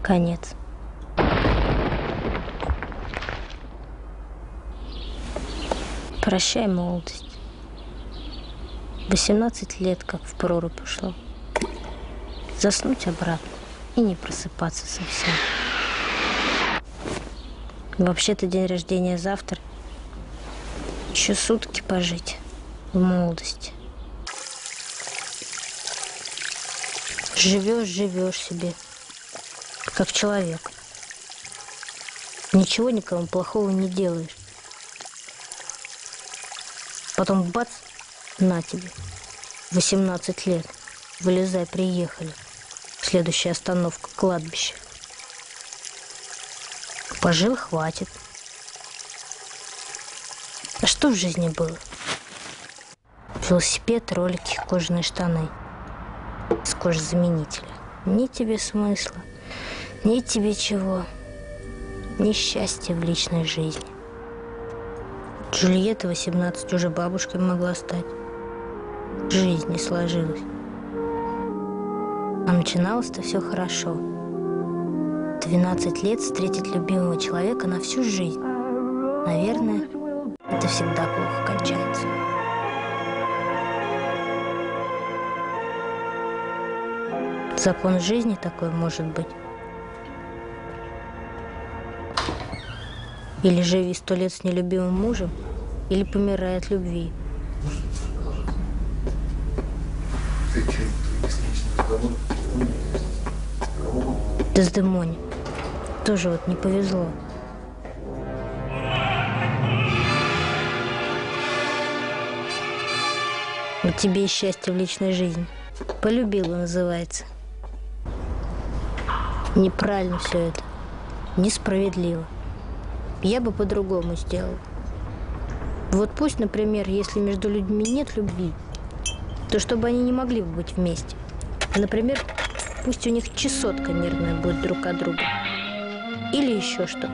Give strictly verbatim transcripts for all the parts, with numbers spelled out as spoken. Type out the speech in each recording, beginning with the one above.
Конец. Прощай, молодость. восемнадцать лет, как в прорубь ушло. Заснуть обратно и не просыпаться совсем. Вообще-то день рождения завтра. Еще сутки пожить в молодости. Живешь, живешь себе, как человек. Ничего никому плохого не делаешь. Потом бац, на тебе. восемнадцать лет. Вылезай, приехали. Следующая остановка – кладбище. Пожил, хватит. А что в жизни было? Велосипед, ролики, кожаные штаны. С кожзаменителя. Ни тебе смысла, ни тебе чего. Ни счастья в личной жизни. Джульетта восемнадцать уже бабушкой могла стать. Жизнь не сложилась. А начиналось-то все хорошо. двенадцать лет встретить любимого человека на всю жизнь. Наверное, это всегда плохо кончается. Закон жизни такой может быть. Или живи сто лет с нелюбимым мужем, или помирай от любви. Дездемоне тоже вот не повезло. Вот тебе и счастье в личной жизни. Полюбила, называется. Неправильно все это. Несправедливо. Я бы по-другому сделала. Вот пусть, например, если между людьми нет любви, то чтобы они не могли бы быть вместе. Например, пусть у них чесотка нервная будет друг от друга. Или еще что.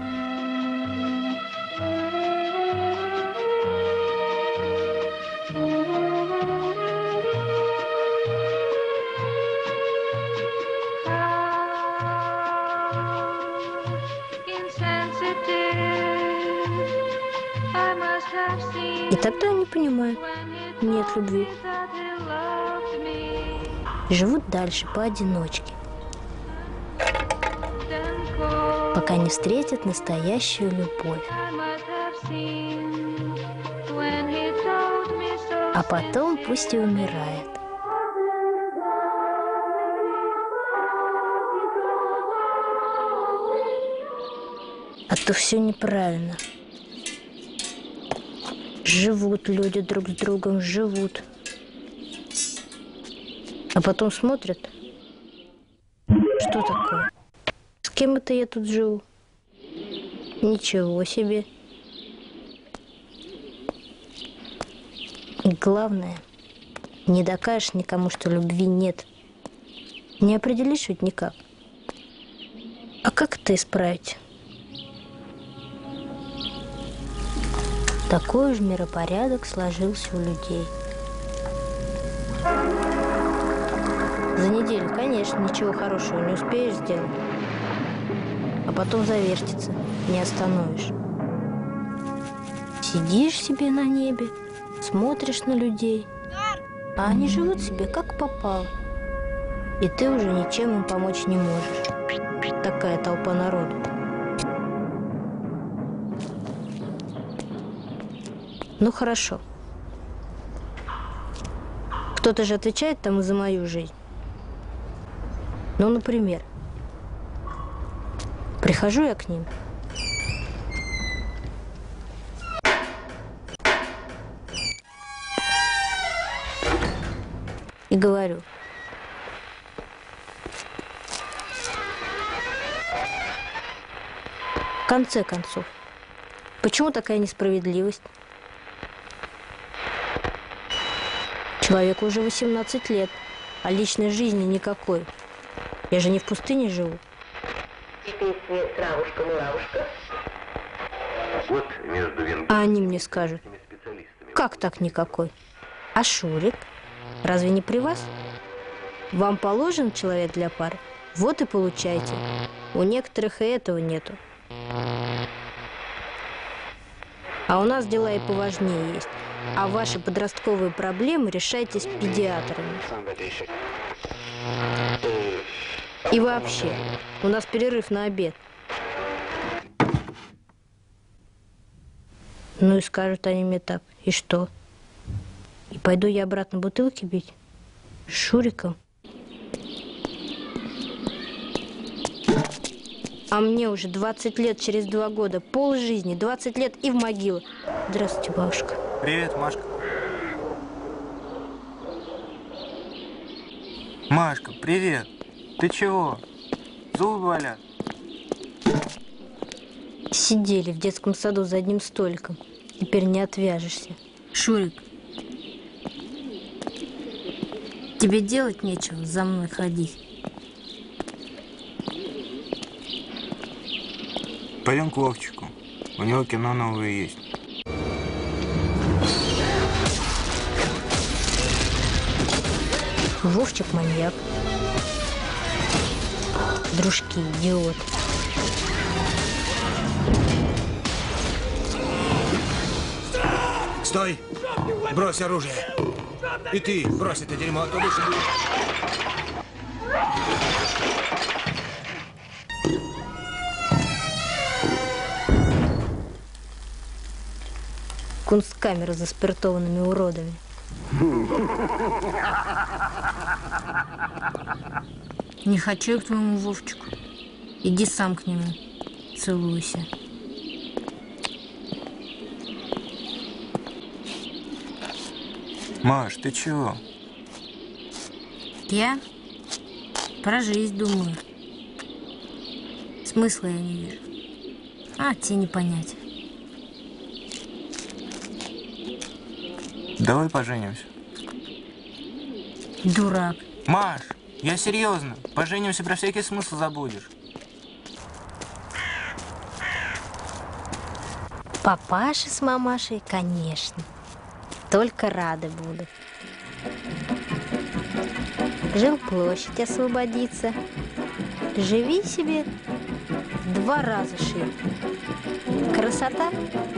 И тогда они понимают, нет любви. Живут дальше поодиночке, пока не встретят настоящую любовь. А потом пусть и умирает. А то все неправильно. Живут люди друг с другом, живут. А потом смотрят, что такое? С кем это я тут живу? Ничего себе. И главное, не докажешь никому, что любви нет. Не определишь ведь никак. А как это исправить? Такой же миропорядок сложился у людей. За неделю, конечно, ничего хорошего не успеешь сделать. А потом завертится, не остановишь. Сидишь себе на небе, смотришь на людей, а они живут себе как попало. И ты уже ничем им помочь не можешь. Такая толпа народу. Ну, хорошо. Кто-то же отвечает там и за мою жизнь. Ну, например, прихожу я к ним. И говорю: в конце концов, почему такая несправедливость? Человеку уже восемнадцать лет, а личной жизни никакой. Я же не в пустыне живу. Травушка-муравушка. Вот между венгерскими... А они мне скажут: как так никакой? А Шурик? Разве не при вас? Вам положен человек для пары? Вот и получайте. У некоторых и этого нету. А у нас дела и поважнее есть. А ваши подростковые проблемы решайте с педиатрами. И вообще, у нас перерыв на обед. Ну и скажут они мне так. И что? И пойду я обратно бутылки бить? С Шуриком? А мне уже двадцать лет через два года. Пол жизни, двадцать лет и в могилу. Здравствуйте, бабушка. Привет, Машка. Машка, привет. Ты чего? Зубы болят? Сидели в детском саду за одним столиком. Теперь не отвяжешься. Шурик, тебе делать нечего за мной ходить. Пойдем к Вовчику. У него кино новое есть. Вовчик маньяк. Дружки, идиот. Стой! Брось оружие! И ты брось это дерьмо, а то выше будет. Кунсткамера за спиртованными уродами. Не хочу я к твоему Вовчику. Иди сам к нему. Целуйся. Маш, ты чего? Я про жизнь думаю. Смысла я не вижу. А, тебе не понять. Давай поженимся. Дурак. Маш, я серьезно. Поженимся, про всякий смысл забудешь. Папаша с мамашей, конечно. Только рады будут. Жилплощадь освободится. Живи себе два раза шире. Красота?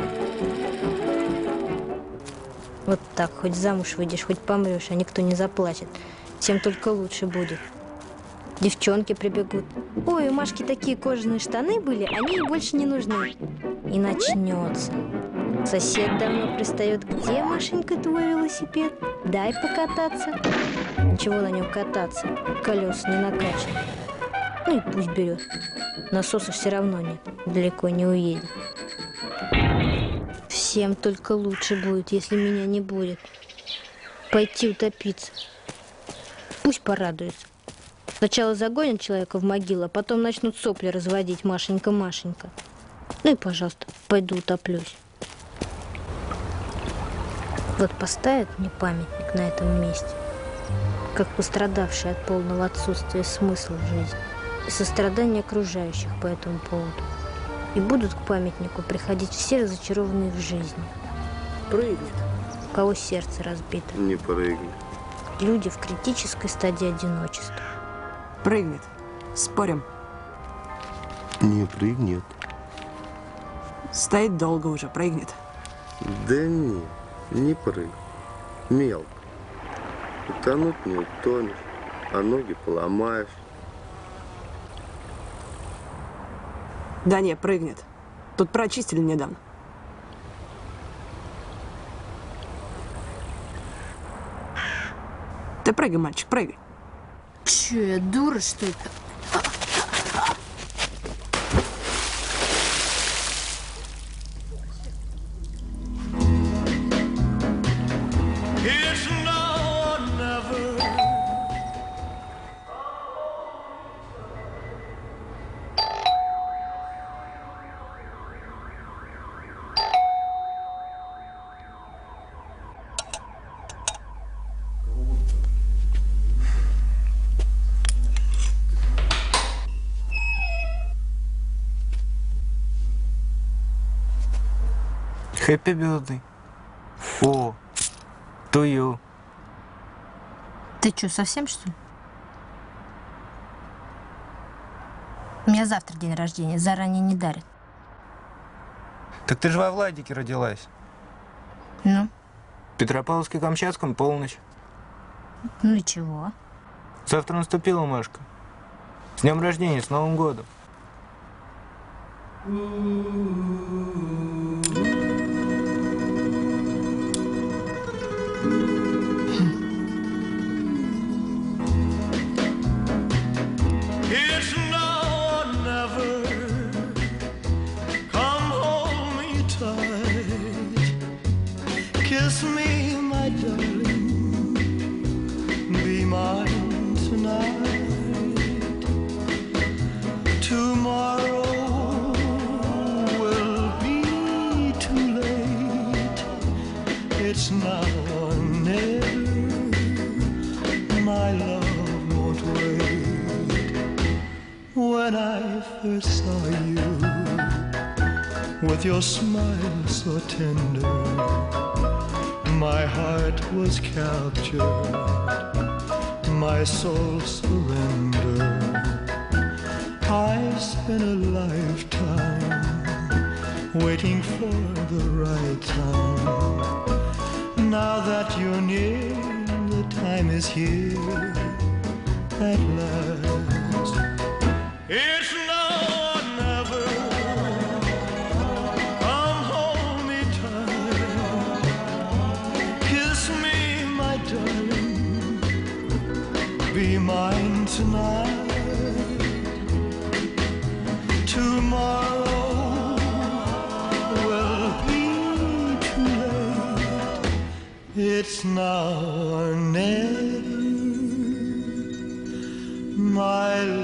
Вот так, хоть замуж выйдешь, хоть помрешь, а никто не заплачет. Всем только лучше будет. Девчонки прибегут. Ой, у Машки такие кожаные штаны были, они ей больше не нужны. И начнется. Сосед давно пристает. Где, Машенька, твой велосипед? Дай покататься. Ничего на нем кататься. Колеса не накачаны. Ну и пусть берет. Насоса все равно нет. Далеко не уедет. Всем только лучше будет, если меня не будет. Пойти утопиться. Пусть порадуется. Сначала загонят человека в могилу, а потом начнут сопли разводить. Машенька, Машенька. Ну и, пожалуйста, пойду утоплюсь. Вот поставят мне памятник на этом месте, как пострадавший от полного отсутствия смысла в жизни и сострадания окружающих по этому поводу. И будут к памятнику приходить все разочарованные в жизни. Прыгнет. У кого сердце разбито. Не прыгнет. Люди в критической стадии одиночества. Прыгнет. Спорим. Не прыгнет. Стоит долго уже, прыгнет. Да не, не прыгнет. Мелко. Утонуть не утонешь, а ноги поломаешь. Да не, прыгнет. Тут прочистили недавно. Ты прыгай, мальчик, прыгай. Че, я дура, что ли? Happy birthday. О, to you. Ты что, совсем что ли? У меня завтра день рождения, заранее не дарят. Так ты же во Владике родилась. Ну? В Петропавловске-Камчатском полночь. Ну и чего? Завтра наступила, Машка. С днем рождения, с Новым годом. It's now or never. Come hold me tight. Kiss me, my darling. Be mine tonight. Tomorrow will be too late. It's now or never. My love won't wait. When I first saw you, with your smile so tender, my heart was captured, my soul surrendered. I spent a lifetime waiting for the right time. Now that you're near, the time is here at last. It's now or never. Come hold me tight. Kiss me, my darling. Be mine tonight. Tomorrow will be too late. It's now or never. My